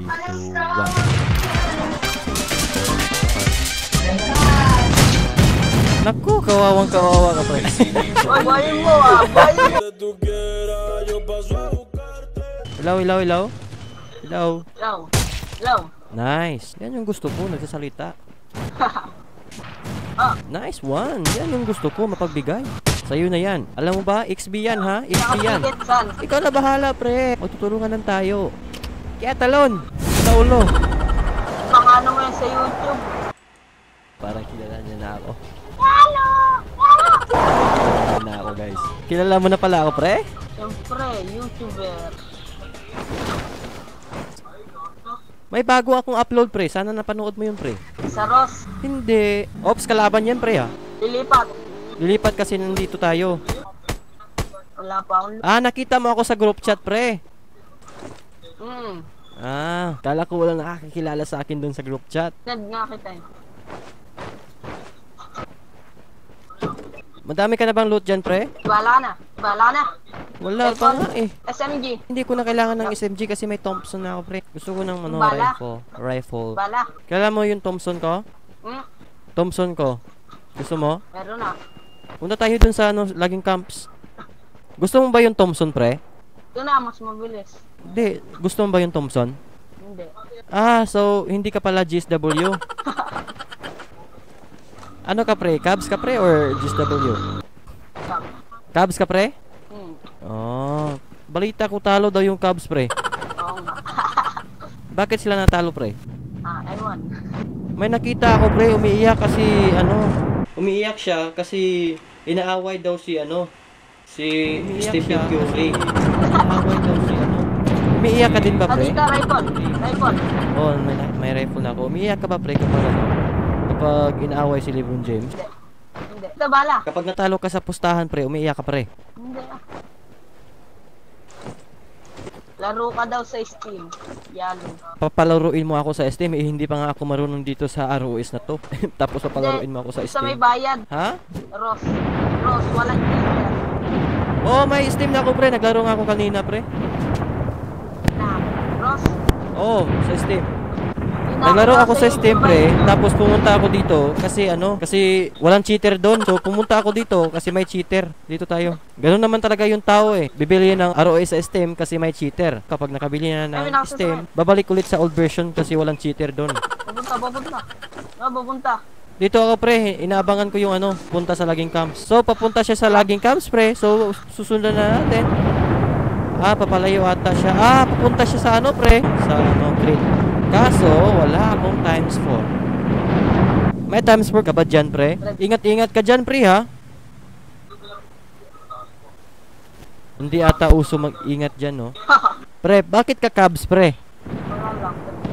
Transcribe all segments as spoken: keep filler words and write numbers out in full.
two, one. Naku, kawawang kawawa ka pre. Oy, bayin mo ah, bayin mo. Ilaw, ilaw, ilaw. Ilaw. Ilaw. Ilaw. Nice. Yan yung gusto ko, nagsasalita. Ah. Nice one. Yan yung gusto ko, mapagbigay. Sa'yo na yan. Alam mo ba, X B yan ha? X B yan. Ikaw na bahala pre. Magtutulungan lang tayo. Kaya talon. Sa ulo. Mga ano mo yan sa YouTube. Parang kilala niya na ako. Hello! Hello! Kilala na ako guys. Kilala mo na pala ako pre? Siyempre, YouTuber. May bago akong upload pre. Sana napanood mo yun pre. Sa Ross. Hindi. Ops, kalaban yan pre ha. Lilipat. Lilipat kasi nandito tayo. Wala pa akong... Ah, nakita mo ako sa group chat pre. Hmm. Ah, kala ko walang nakakilala sa akin dun sa group chat. Nag nga kita eh. Madami ka na bang loot dyan pre? Bala na. Bala na. Wala pa nga eh. S M G. Hindi ko na kailangan ng S M G kasi may Thompson na ako pre. Gusto ko ng ano, Bala. rifle. Rifle. Bala. Kailan mo yung Thompson ko? Hmm. Thompson ko. Gusto mo? Meron na. Punta tayo dun sa ano, laging camps. Gusto mo ba yung Thompson pre? Ito na, mas mabilis. Hindi. Gusto mo ba yung Thompson? Hindi. Ah, so hindi ka pala G S W? Ano ka pre? Cabs ka pre or G S W? Stop. Cabs ka pre? Hmm. Oh, balita ko talo daw yung Cubs pre. Oo nga. Bakit sila natalo pre? Ah, ewan. May nakita ako pre, umiiyak kasi ano, umiiyak siya kasi inaaway daw si ano, si Stephen Curry. Inaaway daw si ano. Umiiyak ka din ba pre? Dito, rifle. Rifle. Oh, may, may rifle na ako. Umiiyak ka ba pre kapag ano? Kapag inaaway si LeBron James? Hindi. Hindi. Ito, bala. Kapag natalo ka sa pustahan pre, umiiyak ka pre. Hindi ah. Laro ka daw sa Steam. Yalo. Papalaruin mo ako sa Steam, eh, hindi pa nga ako marunong dito sa R O S na to. Tapos papalaruin mo ako sa Sa may Steam. bayad. Ha? Ross. Ross, walang cheater. Oh, may Steam na ako pre, naglaro nga ako kanina pre. Na. Ross. Oh, sa Steam. Hindi na Naglaro ako sa YouTube, Steam ay. pre, tapos pumunta ako dito kasi ano, kasi walang cheater doon. So pumunta ako dito kasi may cheater. Dito tayo. Ganun naman talaga yung tao eh. Bibili ng R O S sa Steam kasi may cheater. Kapag nakabili na Ay, ng nakasasakit. Steam, babalik ulit sa old version kasi walang cheater doon. Pupunta, pupunta. Ah, pupunta. Dito ako pre, inaabangan ko yung ano, punta sa laging camps. So papunta siya sa laging camps pre. So susundan na natin. Ah, papalayo ata siya. Ah, papunta siya sa ano pre? Sa ano, crate. Kaso, wala akong times four. May times four ka ba dyan, pre? Ingat-ingat ka dyan, pre, ha? Hindi ata uso mag-ingat dyan, no? Pre, bakit ka Cubs, pre? Wala lang.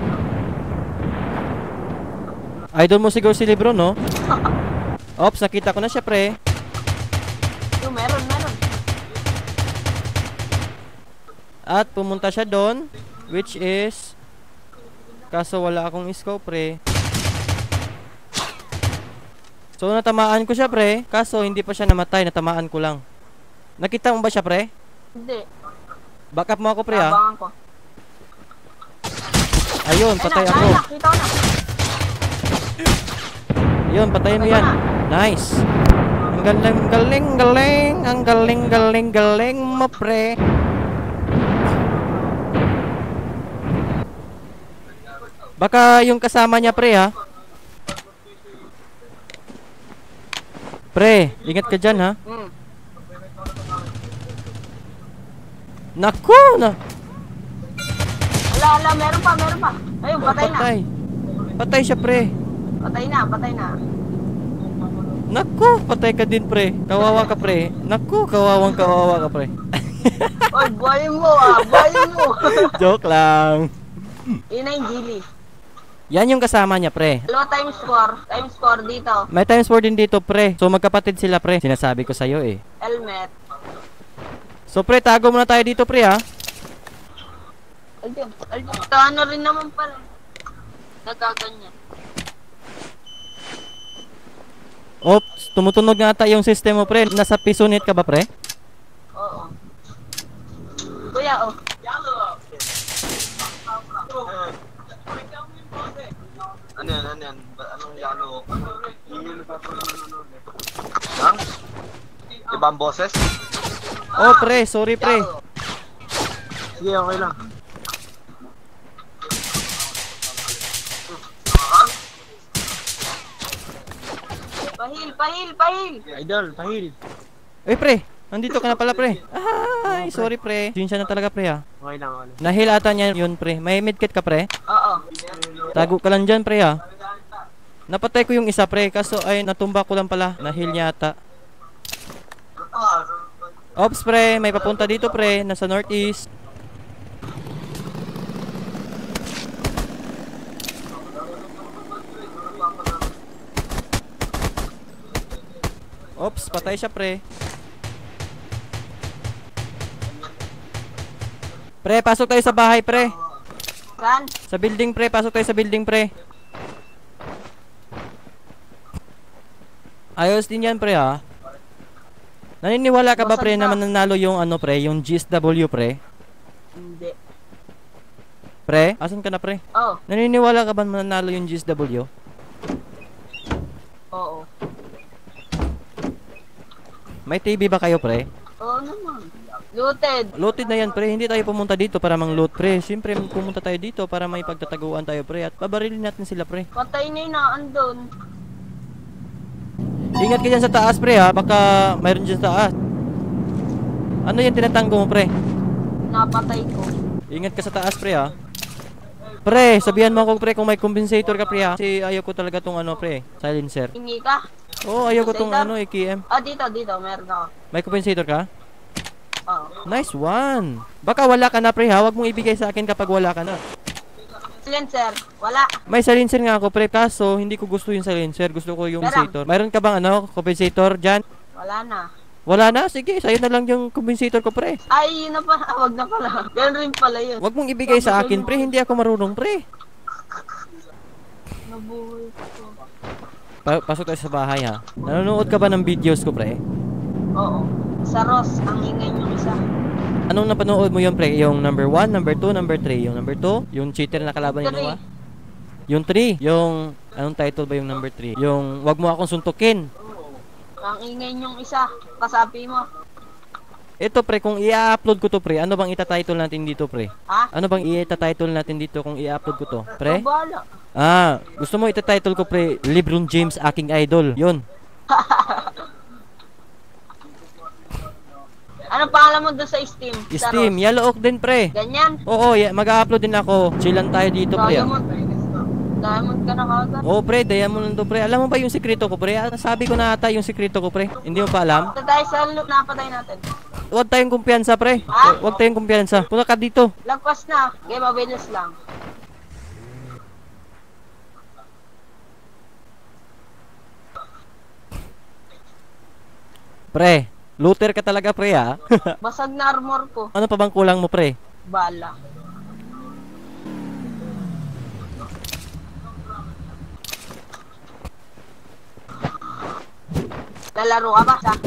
Idol mo siguro si Lebron, no? Ops, nakita ko na siya, pre. Yung meron, meron. At pumunta siya doon, which is... Kaso wala akong scope, pre. So natamaan ko siya, pre. Kaso hindi pa siya namatay, natamaan ko lang. Nakita mo ba siya, pre? Hindi. Back up mo ako, pre, ha? Abangan ko. Ayun, patay Ay, ako. na, nakita ko na. Ayun, patayin mo yan. Nice. Ang galing, galing, galing. Ang galing, galing, galing mo, pre. Baka yung kasama niya, pre, ha? Pre, ingat ka dyan, ha? Hmm. Naku, na. Ala, ala, meron pa, meron pa. Ayun, patay na. Patay. Patay siya, pre. Patay na, patay na. Naku, patay ka din, pre. Kawawa ka, pre. Naku, kawawang kawawa ka, pre. Oy, buhayin mo ah, buhayin mo. Joke lang. Yun na yung gili. Yan yung kasama niya, pre. Dalawa times score. Times score dito. May times four din dito, pre. So magkapatid sila, pre. Sinasabi ko sa'yo, eh. Helmet. So, pre, tago muna tayo dito, pre, ha? Aldiyo, aldiyo. Ito ano rin naman pala. Nagaganyan. Oops, tumutunog nga ata yung system mo, pre. Nasa pisonit ka ba, pre? Oo. Kuya, oh. Ano yan, ano yan? Ba- Anong yalo? Lang? Iba ang boses? Oh, pre, sorry, pre. Sige, okay lang. Pahil, pahil, pahil. Idol, pahil. Eh, pre, nandito ka na pala, pre. Ay, sorry, pre. Sinsya na talaga, pre, ha. Okay lang, okay lang. Nahil ata niya yun, pre. May medkit ka, pre? Oo. Tago ka lang dyan, pre, ha. Napatay ko yung isa, pre. Kaso, ay, natumba ko lang pala. Nahil niya ata. Ops, pre. May papunta dito, pre. Nasa northeast. Ops, patay siya, pre. Pre, pasok tayo sa bahay, pre. Saan? Sa building, pre. Pasok tayo sa building, pre. Ayos din yan, pre, ha. Naniniwala ka ba, pre, na mananalo yung ano, pre, yung G S W, pre? Hindi. Pre, asan ka na, pre? Oh, Naniniwala ka ba mananalo yung G S W? oo. May T V ba kayo, pre? Oo naman. Looted. Looted na yan, pre. Hindi tayo pumunta dito para mang-loot, pre. Siyempre, pumunta tayo dito para may pagtataguan tayo, pre. At pabarilin natin sila, pre. Patay na yun na andun. Ingat ka dyan sa taas, pre, ha. Baka mayroon dyan sa taas. Ano yung tinatanggo mo, pre? Napatay ko. Ingat ka sa taas, pre, ha. Pre, sabihan mo ako, pre, kung may compensator ka, pre, ha. Kasi ayaw ko talaga tong ano, pre, silencer. Hingi ka? Oo, oh, ayaw ko tong Compensator? ano, E K M. Ah, dito, dito. Meron ako. May compensator ka? Oo. Nice one. Baka wala ka na, pre, ha. Huwag mong ibigay sa akin kapag wala ka na. Silencer. Wala. May silencer nga ako, pre, kaso hindi ko gusto yung silencer. Gusto ko yung Meron. compensator. Mayroon ka bang ano, compensator dyan? Wala na. Wala na? Sige, sa'yo na lang yung compensator ko, pre. Ay, yun na pala. Wag na pala. Ganun rin pala yun. Huwag mong ibigay sa akin, pre. Hindi ako marunong, pre. Nabuhay ko. Pa pasok tayo sa bahay, ha. Nanonood ka ba ng videos ko, pre? Oo. Sa Ross, ang ingay niyong isa. Anong napanood mo yun, pre? Yung number one, number two, number three. Yung number two, yung cheater na kalaban ni Three. Noah. Yung three, yung... Anong title ba yung number three? Yung wag mo akong suntukin. Ang ingay niyong isa. Kasabi mo. Ito, pre, kung i-upload ko to, pre, ano bang itatitle natin dito, pre? Ha? Ano bang i-title natin dito kung i-upload ko to, pre? Bahala. Ah, gusto mo itatitle ko, pre, LeBron James, aking idol. Yun. Anong pangalan mo doon sa Steam? Sa Steam, Ross? Yellow Oak din, pre. Ganyan. Oo, yeah, mag-upload din ako. Chillan tayo dito, pre. ah. Diamond. Diamond ka na kagad. Oo, pre, diamond to, pre. Alam mo ba yung sikreto ko, pre? Ah, sabi ko na ata yung sikreto ko, pre. Hindi mo pa alam? Ito tayo sa loot. Napatay natin. Huwag tayong kumpiyansa, pre. Ha? Huwag tayong kumpiyansa. Punta ka dito. Lagpas na. Okay, mabilis lang. Pre, looter ka talaga, pre, ha? Basag na armor ko. Ano pa bang kulang mo, pre? Bala. Lalaro ka pa sa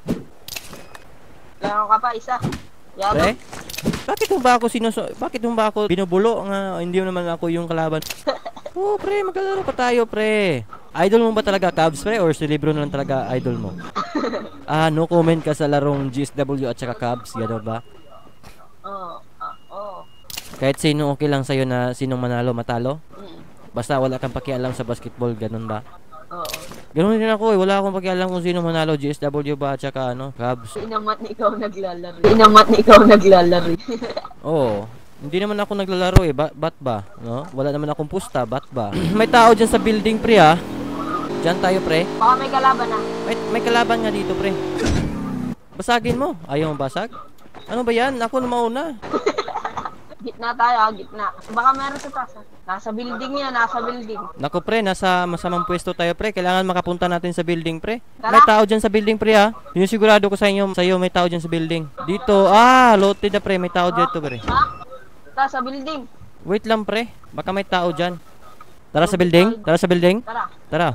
Lalaro ka pa isa. Yan. Pre? Bakit mo ba ako sinuso... Bakit mo ba ako binubulo? Nga, hindi mo naman ako yung kalaban. Oo, pre, maglalaro pa tayo, pre. Idol mo ba talaga, Cubs, pre? Or si Libro na lang talaga idol mo? Ah, no comment ka sa larong G S W at saka Cubs, gano'n ba? Oo. ah, Oo. Kahit sino okay lang sa'yo na sinong manalo, matalo? Mm. Basta wala kang pakialam sa basketball, ganun ba? Oo. Ganun din ako eh, wala akong pakialam kung sino manalo, G S W ba at saka ano, Cubs. Inamat ni ikaw naglalaro. Inamat ni ikaw naglalaro. Oo. Hindi naman ako naglalaro eh, ba bat ba? No? Wala naman akong pusta, bat ba? May tao dyan sa building, pre, ha? Diyan tayo, pre. Baka may kalaban na. May, may kalaban nga dito, pre. Basagin mo. Ayaw mo basag? Ano ba yan? Ako na mauna. Gitna tayo, ah, gitna. Baka meron sa taas. ah. Nasa building yan, nasa building. Nako, pre, nasa masamang pwesto tayo, pre. Kailangan makapunta natin sa building, pre. Tara. May tao dyan sa building, pre, ha? Sinisigurado ko sa inyo, sa iyo may tao dyan sa building. Dito, ah, loaded na, pre. May tao dito, pre. Ha? Tara sa building. Wait lang, pre. Baka may tao dyan. Tara sa building? Tara sa building? Tara. Tara.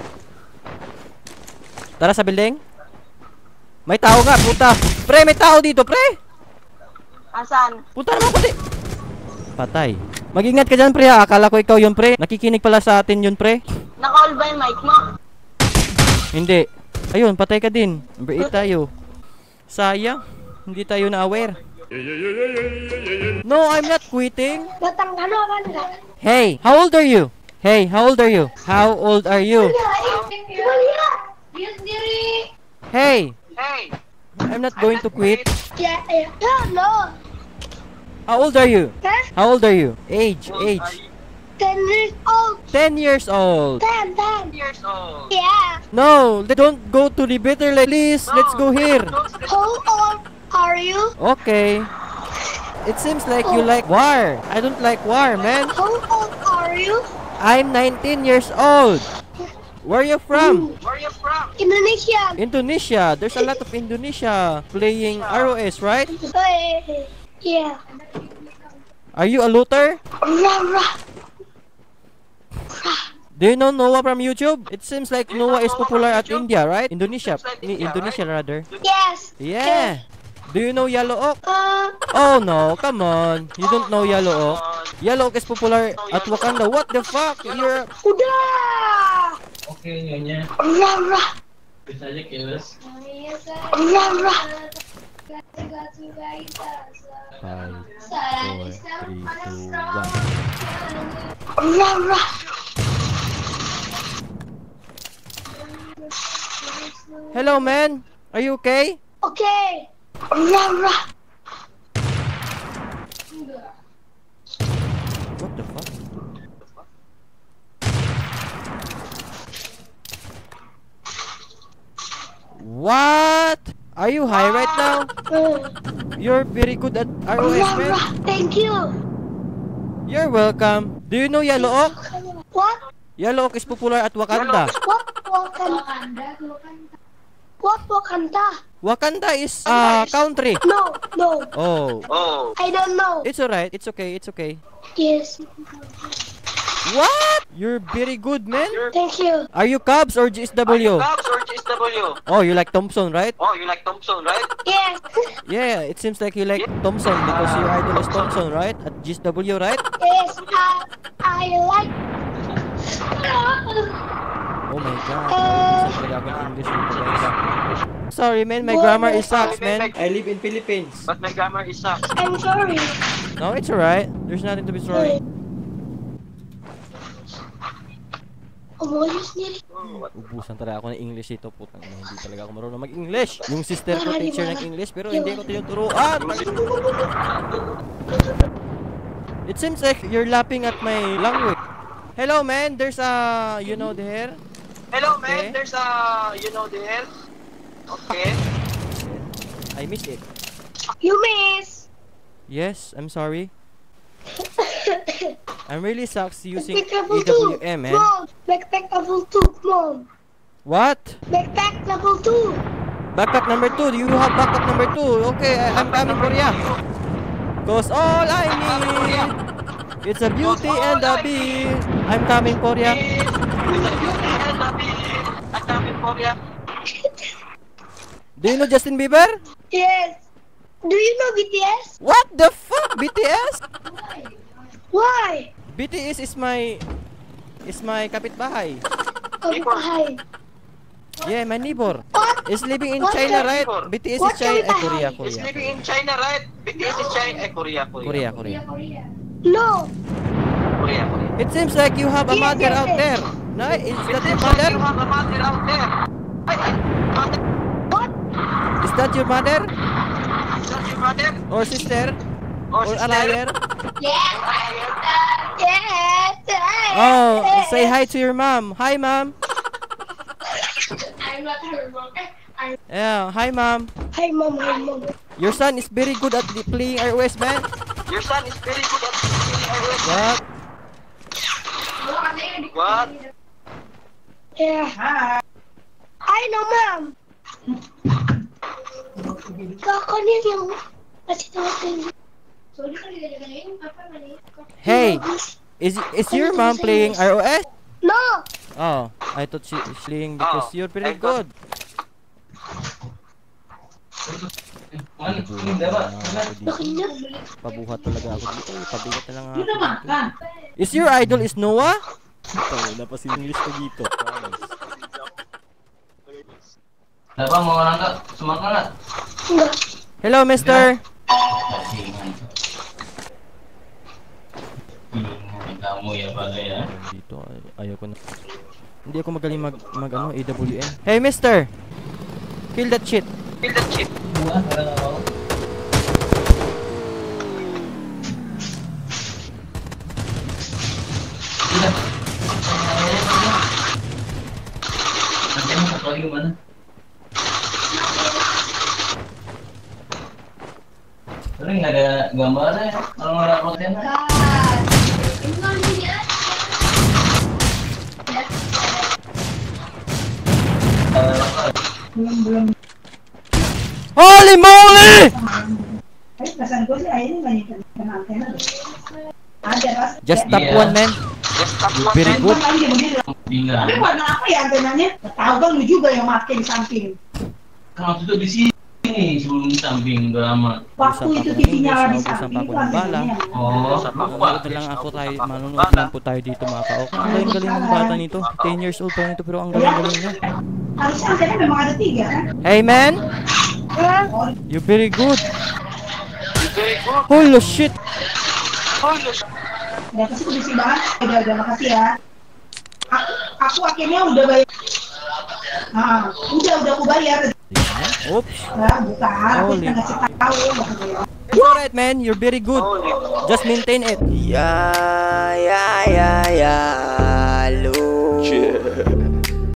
Tara sa building? May tao nga, puta. Pre, may tao dito, pre. Asan? Puta naman, puti. Patay. Mag-ingat ka dyan, pre, ha? Akala ko ikaw yun, pre. Nakikinig pala sa atin yun, pre. Naka-all ba yung mic mo? Hindi. Ayun, patay ka din. Number eight tayo. Sayang. Hindi tayo na-aware. No, I'm not quitting. Batang ano ka? Hey, how old are you? Hey, how old are you? How old are you? Hey, Hey! I'm not going to quit. Yeah, yeah. No, no. How old are you? Huh? How old are you? Age, age. Ten years old. ten years old. Ten, ten. Years old. Yeah. No, they don't go to the bitter lake. Please, let's go here. How old are you? Okay. It seems like you like war. I don't like war, man. How old are you? I'm nineteen years old. Where are you from? Where are you from? Indonesia. Indonesia. There's a lot of Indonesia playing R O S, right? Hey, yeah. Are you a looter? Rah, rah. Do you know Noah from YouTube? It seems like Noah is popular at India, right? Indonesia. I- Indonesia rather. Yes. Yeah. Do you know Yellow Oak? Uh, Oh no, come on. You don't know Yellow Oak. Yellow Oak is popular at Wakanda. What the fuck? You're udah. Oke, nyonya. Rah, rah. Bisa aja keles. Rah, rah. five, four, three, two, one. Rah, rah. Hello, man. Are you okay? Okay. Rah, rah. What the fuck? What? Are you high right now? Uh, You're very good at R O S, rah, man. rah. Thank you. You're welcome. Do you know Yellow Oak? What? Yellow Oak is popular at Wakanda. What Wakanda? What Wakanda? Wakanda is uh country. No, no. Oh, Oh. I don't know. it's alright. It's okay. It's okay. Yes. What? You're very good, man. Thank you. Are you Cubs or G S W? Cubs or G S W? Oh, you like Thompson, right? Oh, you like Thompson, right? Yes. Yeah, it seems like you like Thompson because your idol is Thompson, right? At G S W, right? Yes. I I like. Oh my god. Minsan talaga ako ng English dito, guys. Sorry, man. My grammar is sucks, man. I live in Philippines. But my grammar is sucks. I'm sorry. No, it's alright. There's nothing to be sorry. Umayos niya. Ubusan talaga ako ng English dito, putang ina, hindi talaga ako marunong mag-English. Yung sister ko teacher ng English pero hindi ko tinuturuan. It seems like you're laughing at my language. Hello, man. There's a, you know the hair? Hello, Okay. man. There's a, you know the hell? Okay. I missed it. You miss. Yes, I'm sorry. I'm really sucks using Backpack level E two. W M, man. Come on. Backpack level two. Come on. What? Backpack level two. Backpack number two. Do you have backpack number two? Okay, I, I'm coming for ya. Cause all I need, it's a beauty and a beat. I'm coming for ya. I'm coming for ya. Do you know Justin Bieber? Yes. Do you know B T S? What the fuck? B T S? Why? B T S is my is my kapitbahay. Kapitbahay. Yeah, my neighbor. What? Is living in What China, the- right? B T S is What China. Eh, kapitbahay? Korea, He's Korea. living in China, right? B T S is China. Eh, Korea, Korea. Korea, Korea. No. Korea, Korea. It seems like you have a Yes, mother yes, out yes. there. No, is It that your seems like mother? you have a mother out there. Ay, ay, mother. What? Is that your mother? Is that your mother? Or sister? Or Or a sister? liar? Yes. Yes. Oh, say hi to your mom. Hi, mom. I'm not her mom. I'm. Yeah, hi, mom. Hi, mom. Hi, mom. Your son is very good at the playing R O S, man. Your son is very good at playing R O S. What? What? Yeah. I know, mom. Kakanin yung kasi natin. Hey, is is your mom playing R O S? No. Oh, I thought she is playing because Oh, you're pretty I thought- good. Mana? Pabuhat Ini dapat. na lang ako dito. Pabuhat talaga ako dito. eh. Pabigat na lang ako dito. Is your idol is Noah? Ito, napasinglish ko dito. Promise. Dapat mau orang tak? Semangat. Hello, mister. Ingat kamu ya pada ya. Dito, ay- ayaw ko na. Hindi ako magaling mag, mag ano, A W N. Hey, mister. Kill that shit. Kill that shit. Buat kalau mau. Sudah. Nanti mau satu lagi mana? Tapi nggak ada gambarnya kalau nggak ada konten. Holy moly! Tapi perasaan gue sih akhirnya banyak kena antena deh. Ada pas. Just tap Iya. one, man. Just stop You one very man. good. Lagi dia begini. Tinggal. Tapi warna apa ya antenanya? Nggak tahu kan lu juga yang make di samping. Kan waktu itu di sini sebelum di samping udah lama. Waktu Usap itu ako T V ng nyala di English, samping usap itu ako ng bala. antenanya. Oh, Manonood na lang ako tayo, manonood lang po tayo dito mga ka-ok. Ang galing-galing ng bata nito. ten years old pa nito pero ang galing-galing niya. Harusnya antena memang ada tiga kan? Hey man, Oh, you very good. Very good. Holy shit. Holy shit. di atas itu bersih banget. Udah, udah makasih ya. Aku, aku akhirnya udah bayar. Ah, udah, udah aku bayar. Oops. Nah, bukan. Aku Holy. udah ngasih tahu. Makanya. It's alright man, you're very good. Holy. Just maintain it. Ya, ya, ya, ya, lu.